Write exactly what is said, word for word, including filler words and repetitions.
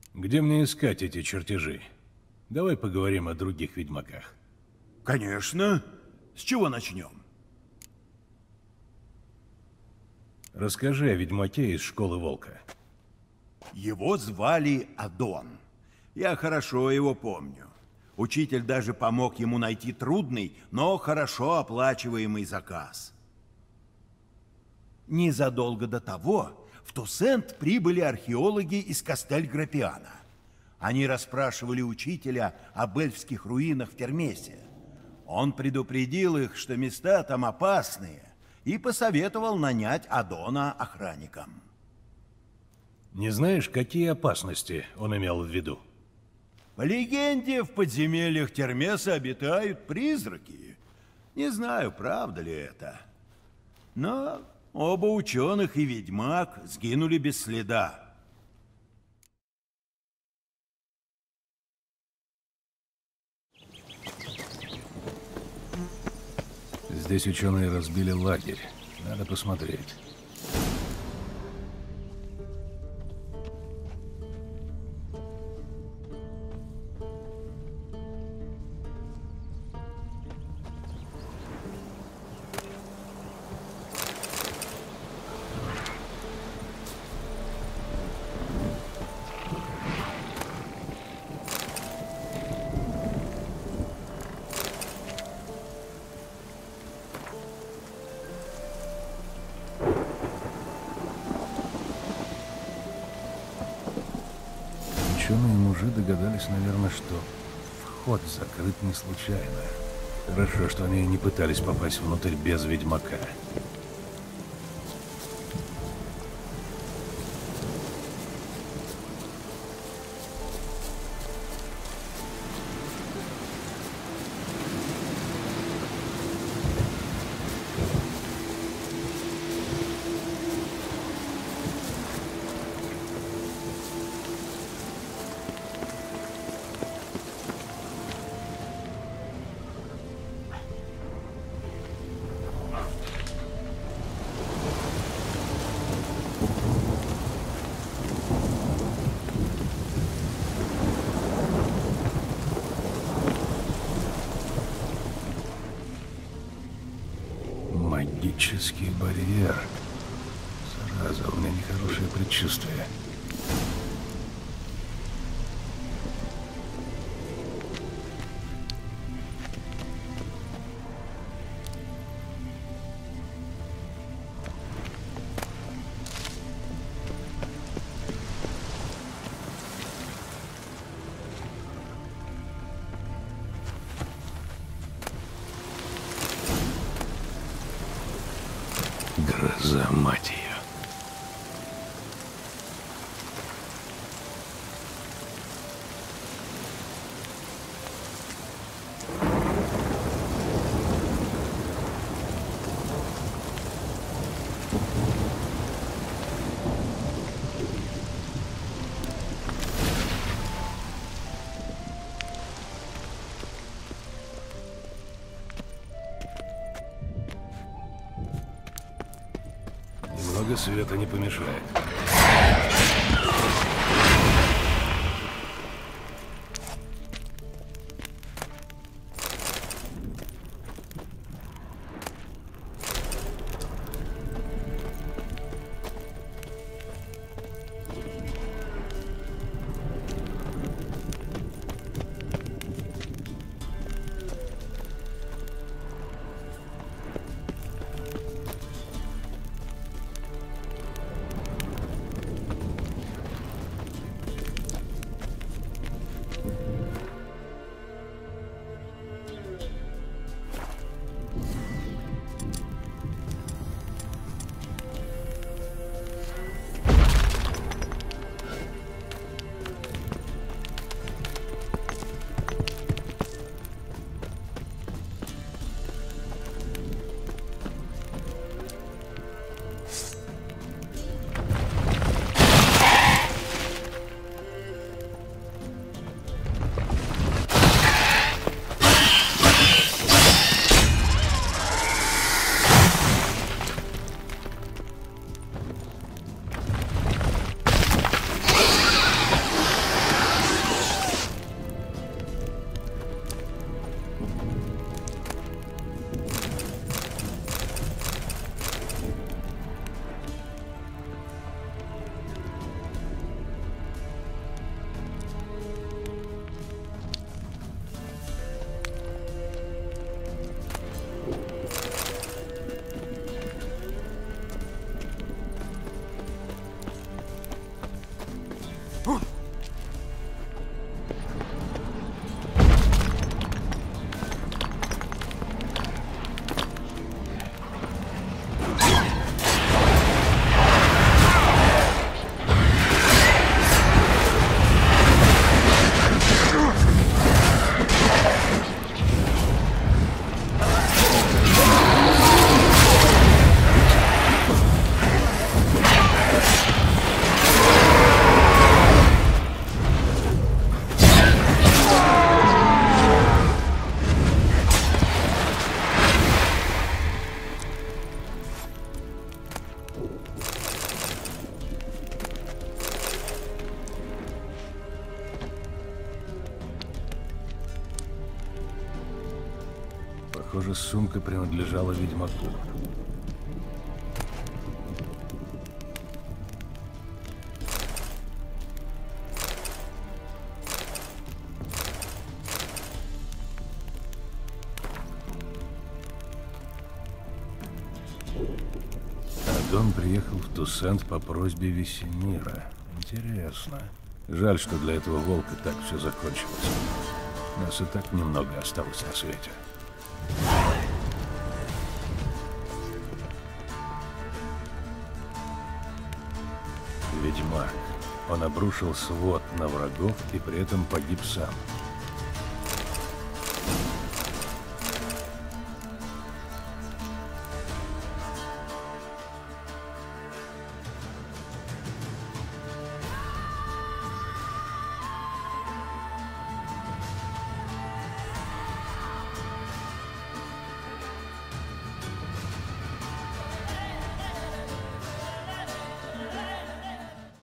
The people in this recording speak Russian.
Где мне искать эти чертежи? Давай поговорим о других ведьмаках. Конечно. С чего начнем? Расскажи о ведьмаке из школы Волка. Его звали Адон. Я хорошо его помню. Учитель даже помог ему найти трудный, но хорошо оплачиваемый заказ. Незадолго до того в Туссент прибыли археологи из Кастель-Грапиана. Они расспрашивали учителя об эльфских руинах в Термесе. Он предупредил их, что места там опасные, и посоветовал нанять Адона охранником. Не знаешь, какие опасности он имел в виду? По легенде, в подземельях Термеса обитают призраки. Не знаю, правда ли это. Но оба ученых и ведьмак сгинули без следа. Здесь ученые разбили лагерь. Надо посмотреть. Ученые-мужи догадались, наверное, что вход закрыт не случайно. Хорошо, что они не пытались попасть внутрь без ведьмака. Магический барьер. Зараза, у меня нехорошее предчувствие. Гроза, мать ее. Немного света не помешает. Похоже, сумка принадлежала ведьмаку. Адон приехал в Туссент по просьбе Весемира. Интересно. Жаль, что для этого волка так все закончилось. Нас и так немного осталось на свете. Ведьмак. Он обрушил свод на врагов и при этом погиб сам.